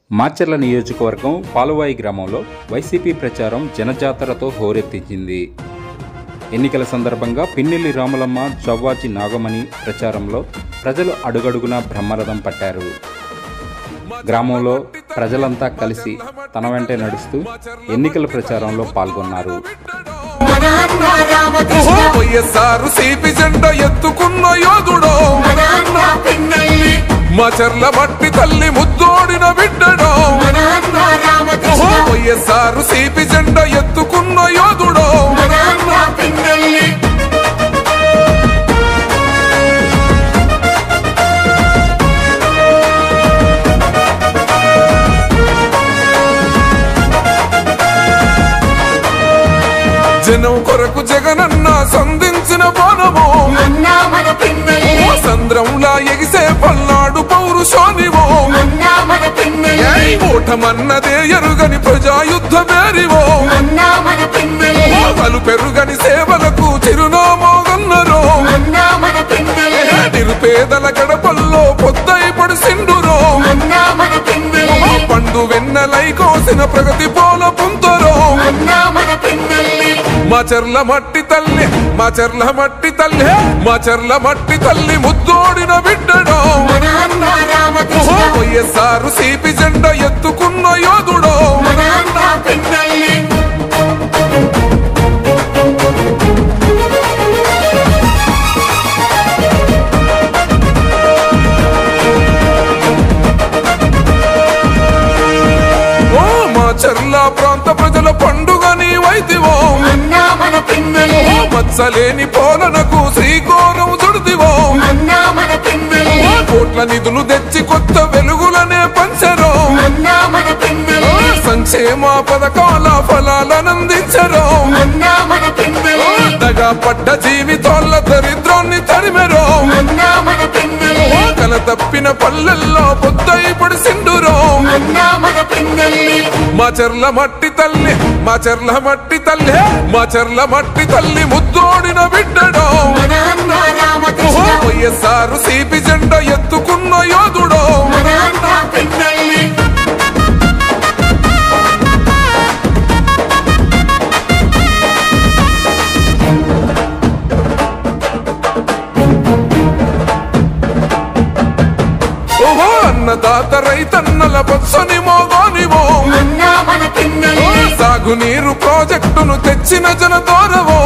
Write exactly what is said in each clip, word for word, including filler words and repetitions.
మాచర్ల నియోజకవర్గం పాలువాయి గ్రామంలో వైసీపీ ప్రచారం జనజాతరతో హోరెత్తించింది. ఎన్నికల సందర్భంగా పిన్నెల్లి రాములమ్మ, జవ్వాజీ నాగమణి ప్రచారంలో ప్రజలు అడుగడుగునా బ్రహ్మరథం పట్టారు. గ్రామంలో ప్రజలంతా కలిసి తన వెంటే నడుస్తూ ఎన్నికల ప్రచారంలో పాల్గొన్నారు. మాచర్ల మట్టి తల్లి ముద్దోడిన బిడ్డడో, వైఎస్ఆర్ సిపి జెండా ఎత్తుకున్న యోధుడో. జనం కొరకు జగనన్న సంధించిన బాణము, సంద్రంలా ఎగిసే పల్నాడు పౌరుషోనివో. ఓటమన్నదే ఎరుగని ప్రజాయుద్ధ మేరివో, పలు పెరుగని సేవలకు చిరునామోగన్నరో. నిరుపేదల గడపల్లో పొద్దై పడిసిండురో, పండు వెన్నెలై కోసిన ప్రగతి పోల పుంతరో. మాచర్ల మట్టి తల్లి, మాచర్ల మట్టి తల్లి, మాచర్ల మట్టి తల్లి ముద్దోడిన బిడ్డడో, వైఎస్ఆర్ సిపి జెండా ఎత్తుకున్న యోధుడో. మాచర్ల ప్రాంత ప్రజల పండుగ నీవైతివో, మత్సలేని పోలనకు శ్రీకోరం చుడిదివో. కోట్ల నిధులు తెచ్చి కొత్త వెలుగులనే పంచరో, సంక్షేమ పథకాల ఫలాలనందించరో. దగా పడ్డ జీవితాల దరిద్రాన్ని తరిమెరో, కల తప్పిన పల్లెల్లో పొద్దై పడిసిండురో. మాచర్ల మట్టి తల్లి, మాచర్ల మట్టి తల్లి, మాచర్ల మట్టి తల్లి ముద్దోడిన బిడ్డడో, వైఎస్ఆర్ సిపి జెండా ఎత్తుకున్న యోధుడో. అన్నదాత రైతన్నల బొత్సని మోగోనివో, సాగునీరు ప్రాజెక్టును తెచ్చిన జనదోరవో.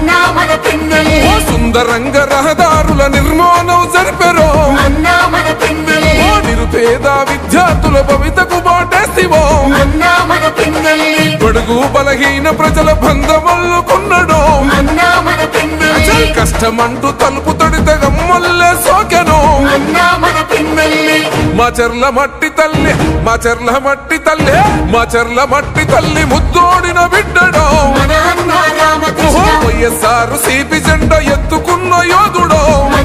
సుందరంగ రహదారుల నిర్మాణం జరిపెరో, నిరుపేద విద్యార్థుల భవితకు బాటేసివో. బడుగు బలహీన ప్రజల బంధమల్లుకున్నడో, కష్టమంటూ తలుపు తొడితే గమ్మల్లే సోకెనో. మాచర్ల మట్టి తల్లి, మాచర్ల మట్టి తల్లి, మాచర్ల మట్టి తల్లి ముద్దోడిన బిడ్డడో, వైఎస్ఆర్ సిపి జెండా ఎత్తుకున్న యోధుడో.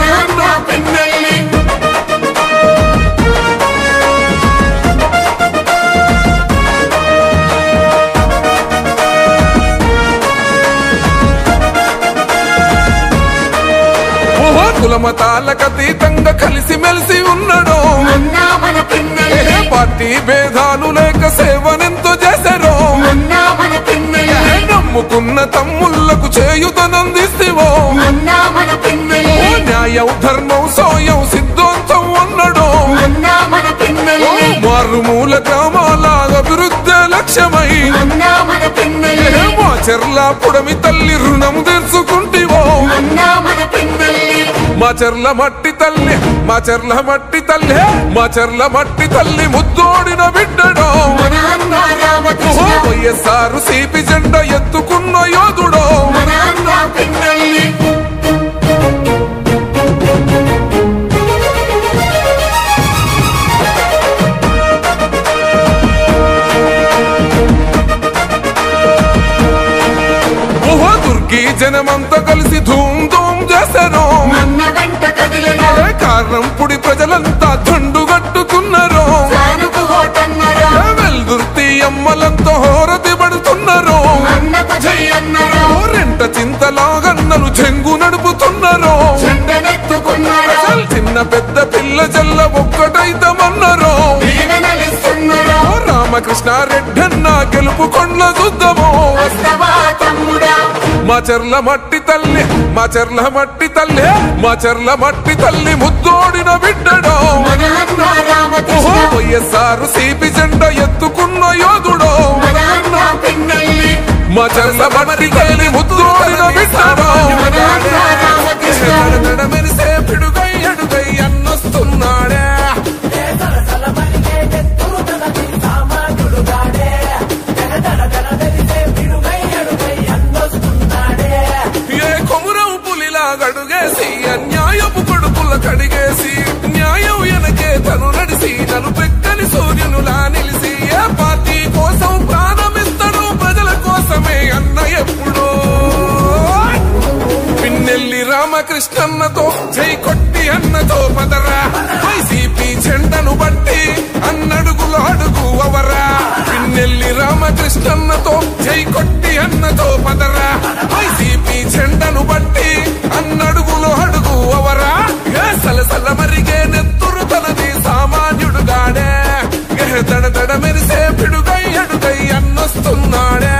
కులమతాలకతీతంగా కలిసి మెలిసి ఉన్నాడో, పార్టీ భేదాలు లేక సేవనెంతో చేశారో. నమ్ముకున్న తమ్ముళ్లకు చేయుతనందిస్తేవో, న్యాయం ధర్మం సోయం సిద్ధాంతం అన్నాడో. మారుమూల గ్రామాల అభివృద్ధి లక్ష్యమై మాచర్ల పుడమి తల్లి రుణం తెచ్చుకుంటివో. మాచర్ల మట్టి తల్లి, మాచర్ల మట్టి తల్లి, మాచర్ల మట్టి తల్లి ముద్దోడిన బిడ్డడో, వైఎస్ఆర్ సిపి జెండా ఎత్తుకున్న యోధుడో. దుర్గి జనమంతా కలిసి ధూమ్ ధూమ్ చేశారో, కారణం పుడి ప్రజలంతా దండుగట్టుకున్నారో. వెల్దుర్తి అమ్మలంతా హోరతి పడుతున్నారో, రెంట చింతలాగన్నలు చెంగు నడుపుతున్నారో. చిన్న పెద్ద పిల్ల జల్ల ఒక్కటైతమన్నారో. రామకృష్ణారెడ్డన్న గెలుపు కొండ్ల దుద్దమో మా చెర్ల మట్టి తల్లి మా చెర్ల మట్టి తల్లి మా చెర్ల మట్టి తల్లి ముద్దోడిన బిడ్డడో వైఎస్ఆర్ సిపి జెండా ఎత్తుకున్న యోధుడో మా చెర్ల మట్టి తల్లి ముద్దోడిన బిడ్డడో మెరిసే పిడుగై అడుగై అన్నొస్తున్నాడే గడుగేసి అన్యాయపు కొడుకుల కడిగేసి న్యాయం వెనకే తను నడిసి నన్ను పెక్కని సూర్యునులా నిలిసి ఏ పార్టీ కోసం ప్రాణమిస్తాడు ప్రజల కోసమే అన్న ఎప్పుడో పిన్నెల్లి రామకృష్ణన్నతో జై కొట్టి అన్నతో పదరా వైసీపీ జెండను బట్టి అన్నడుగులు అడుగు అవరా పిన్నెల్లి రామకృష్ణన్నతో జై కొట్టి అన్నతో పదరా వైసీపీ జెండను బట్టి అన్నడుగులు అడుగు అవరా సలసల మరిగే నెత్తురు తనది సామాన్యుడుగాడే దడ దడ మెరిసే పిడుగై అడుగై అన్నొస్తున్నాడే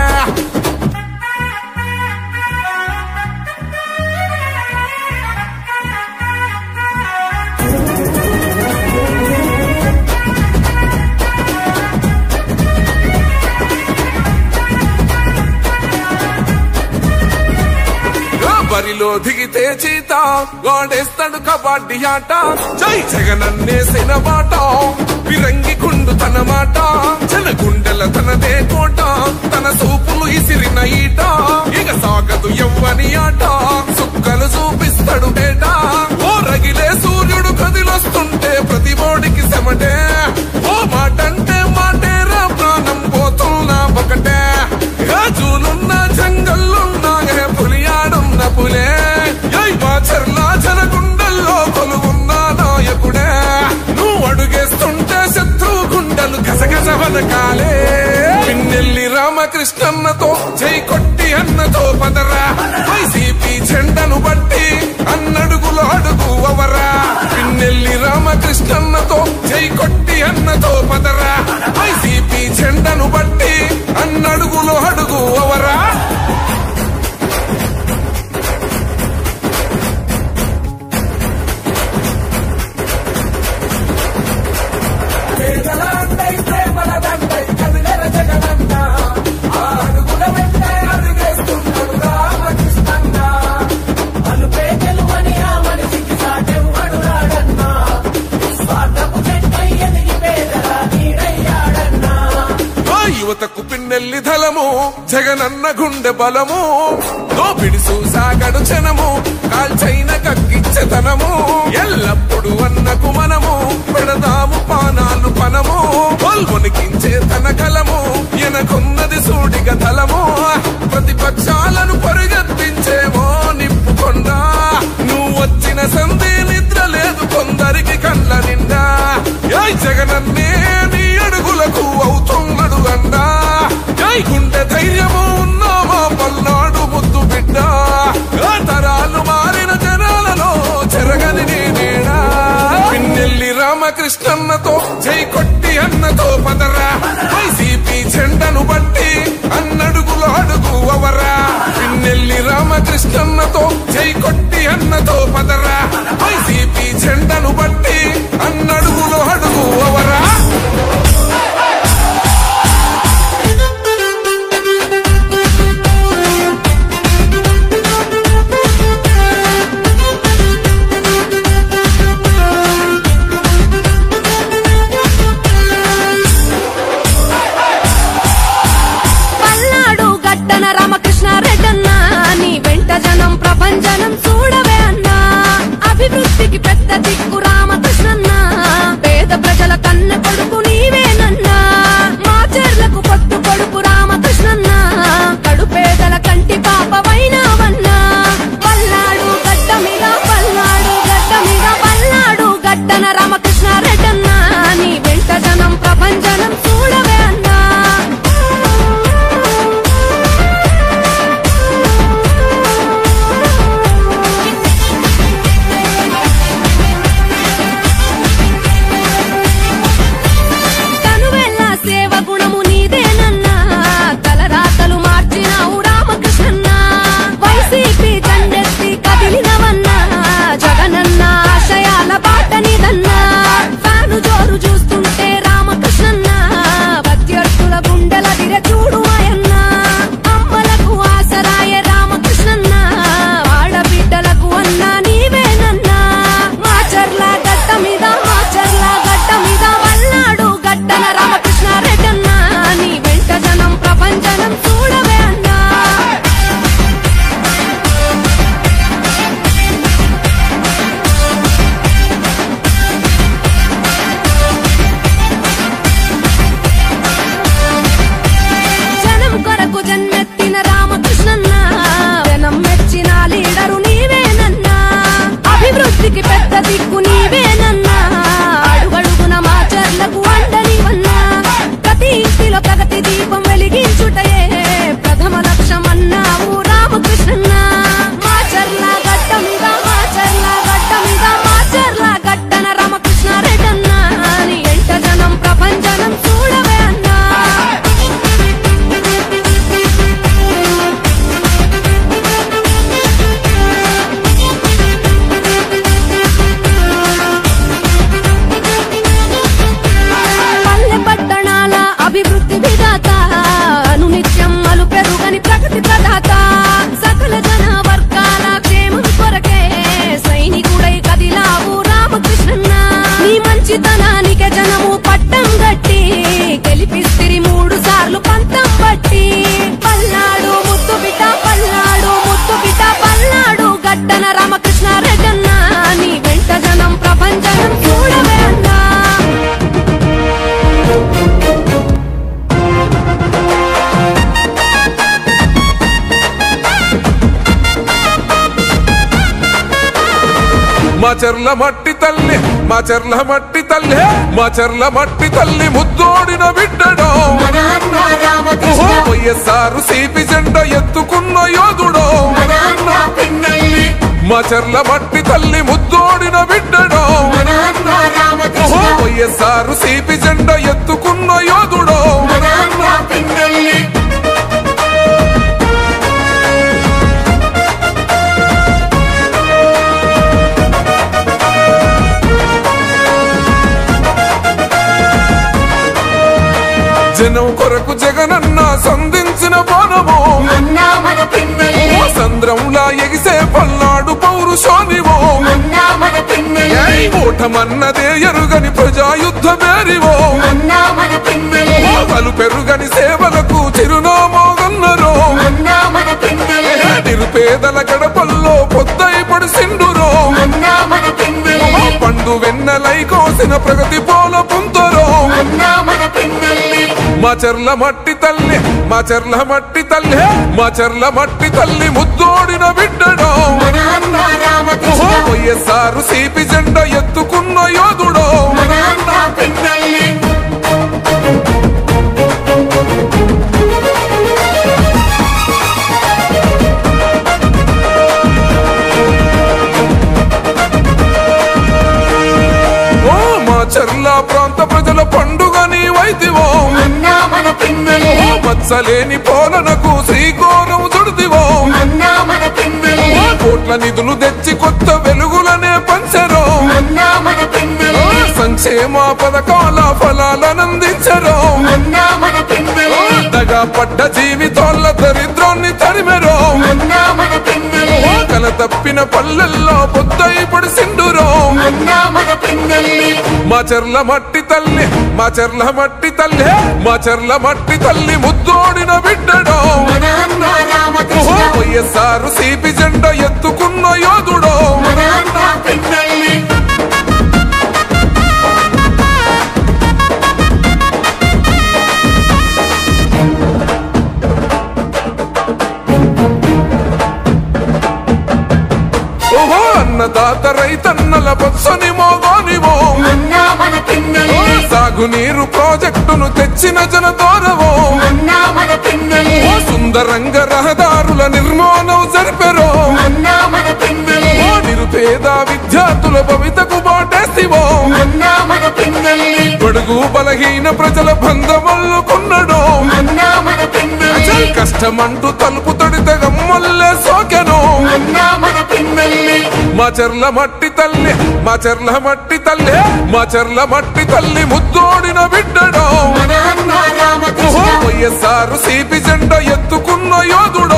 బరిలో దిగితే చీత వాడేస్తాడు కబడ్డీ ఆట జై జగనన్నేసిన మాట విరంగి కుండు తన మాట జన గుండెల తనదే కోట తన సూపులు ఇసిరిన ఈట ఇక సాగదు ఎవ్వని ఆట సుక్కలు చూపిస్తాడు బేట ఓ రగిలే సూర్యుడు కదిలొస్తుంటే ప్రతి బోడికి సెమటే ఓ మాటంటే మాటేరా ప్రాణం పోతున్నా ఒకటే రాజులున్న జంగల్లున్నా పులియాడున్న పులే చెర్ల జనగుండల్లో కొలువున్న నాయకుడే నువ్వు అడుగేస్తుంటే శత్రు గుండెలు గసగస వనకాలే పిన్నెల్లి రామకృష్ణన్నతో జై కొట్టి అన్నతో పదరా వైసీపీ జెండను బట్టి అన్నడుగులు అడుగు అవరా పిన్నెల్లి రామకృష్ణన్నతో జై కొట్టి అన్నతో పదరా వైసీపీ జెండను బట్టి అన్నడుగులు అడుగు అవరా యువతకు పిన్నెల్లి ధలము జగనన్న గుండె బలము దోపిడి చూసాగడు జనము కాల్చైన కక్కిచ్చతనము ఎల్లప్పుడు అన్నకు మనము పెడదాము పానాలు పనము పొల్వనికించే తన కలము ఎనకున్నది సూడిగ తలము ప్రతిపక్షాలను పరుగెత్తించేమో నిప్పుకొండా నువ్వు వచ్చిన సంధి నిద్ర లేదు కొందరికి కళ్ళ నిండా జగనన్నే నీ అడుగులకు అవుతున్నాడు అండా జై గుండె ధైర్యము ఉన్నామా పల్నాడు ముద్దు బిడ్డ తరాలు మారిన జనాలలో చెరగని నీ నీడా పిన్నెల్లి రామకృష్ణన్నతో జై కొట్టి అన్నతో పదరా వైసీపీ జెండను బట్టి అన్నడుగులు అడుగు అవరా పిన్నెల్లి రామకృష్ణన్నతో జై కొట్టి అన్నతో పదరా వైసీపీ జెండను బట్టి అన్నడుగులు అడుగు అవరా రామకృష్ణారెడ్డన్నా నీ వెంట జనం ప్రపంచనం చూడవే అన్నా మాచర్ల మట్టి తల్లి మాచర్ల మట్టి తల్లి మాచర్ల మట్టి తల్లి ముద్దోడిన బిడ్డడో వైఎస్ఆర్ సిపి జెండా ఎత్తుకున్న యోధుడో మాచర్ల మట్టి తల్లి ముద్దోడిన బిడ్డడో వైఎస్ఆర్ సిపి జెండా ఎత్తుకున్న యోధుడో జనం కొరకు జగనన్న సంధించిన బాణమో సంద్రంలా ఎగిసే పల్నాడు పౌరుషానివో ఓటమన్నదే ఎరుగని ప్రజాయుద్ధ మేరివో పలు పెరుగని సేవలకు చిరునామోగన్నరో నిరుపేదల గడపల్లో పొద్దై పడిసిండురో పండు వెన్నెలై కోసిన ప్రగతి పోల పుంతరో మాచర్ల మట్టి తల్లి మాచర్ల మట్టి తల్లి మాచర్ల మట్టి తల్లి ముద్దోడిన బిడ్డడో వైఎస్ఆర్ సిపి జెండా ఎత్తుకున్న యోధుడో మాచర్ల ప్రాంత ప్రజల పండుగ నీవైతివో మత్సలేని పోలనకు శ్రీకోరం దుడిదివో కోట్ల నిధులు తెచ్చి కొత్త వెలుగులనే పంచరో సంక్షేమ పథకాల ఫలాలనందించరో దగా పడ్డ జీవితాల దరిద్రాన్ని తరిమెరో కల తప్పిన పల్లెల్లో పొద్దై పడిసిండురో మాచర్ల మట్టి తల్లి మాచర్ల మట్టి తల్లి మాచర్ల మట్టి తల్లి ముద్దోడిన బిడ్డడో వైఎస్ఆర్ సిపి జెండా ఎత్తుకున్న యోధుడో అన్నదాత రైతన్నల బొత్సని మోగోనివో సాగునీరు ప్రాజెక్టును తెచ్చిన జనదోరవో సుందరంగ రహదారుల నిర్మాణం జరిపెరో నిరుపేద విద్యార్థుల భవితకు బాటేసివో బడుగు బలహీన ప్రజల బంధమల్లుకున్నడో కష్టమంటూ తలుపు తొడితే గమ్మల్లే సోకెనో మాచర్ల మట్టి తల్లి మాచర్ల మట్టి తల్లి మాచర్ల మట్టి తల్లి ముద్దోడిన బిడ్డడో వైఎస్ఆర్ సిపి జెండా ఎత్తుకున్న యోధుడో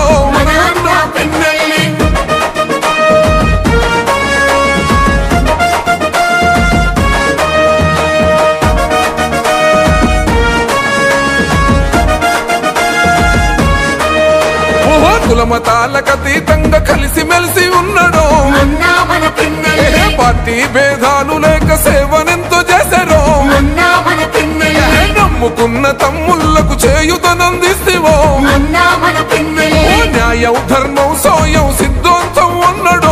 కులమతాలకు అతీతంగా కలిసి మెలిసి ఉన్నాడో పార్టీ భేదాలు లేక సేవనెంతో చేశారో నమ్ముకున్న తమ్ముళ్లకు చేయుతనందిస్తేవో న్యాయం ధర్మం సోయం సిద్ధాంతం అన్నాడో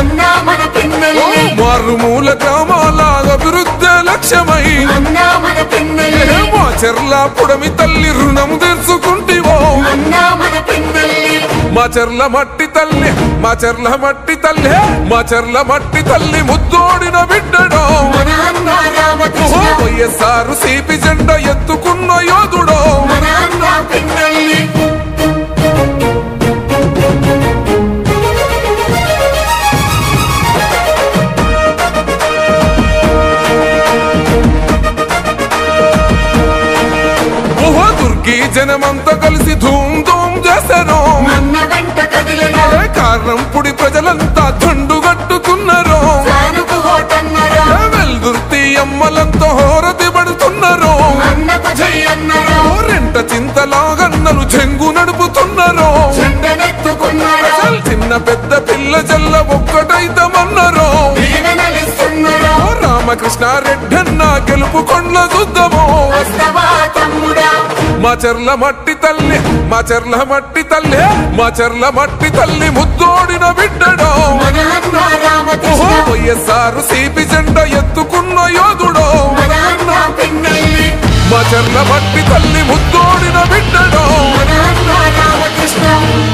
మారుమూల గ్రామాల అభివృద్ధి లక్ష్యమై మాచర్ల పుడమి తల్లి రుణం తీర్చుకుంటివో మాచర్ల మట్టి తల్లి మాచర్ల మట్టి తల్లి మాచర్ల మట్టి తల్లి ముద్దోడిన బిడ్డడో వైఎస్ఆర్ సిపి జెండా ఎత్తుకున్న యోధుడో దుర్గి జనమంతా కలిసి ధూమ్ ధూమ్ చేశారో కారణం పుడి ప్రజలంతా దండుగట్టుకున్నారో వెల్దుర్తి అమ్మలంతా హోరతి పడుతున్నారో రెంట చింతలాగన్నలు చెంగు నడుపుతున్నారో చిన్న పెద్ద పిల్ల జల్ల ఒక్కటైతమన్నారో రామకృష్ణారెడ్డి అన్న గెలుపు కొండ్ల చూద్దామో చెర్ల మట్టి తల్లి మా చెర్ల మట్టి తల్లి మా చెర్ల మట్టి తల్లి ముద్దోడిన బిడ్డడో వైఎస్ఆర్ సిపి జెండా ఎత్తుకున్న యోధుడో మా చెర్ల మట్టి తల్లి ముద్దోడిన బిడ్డడో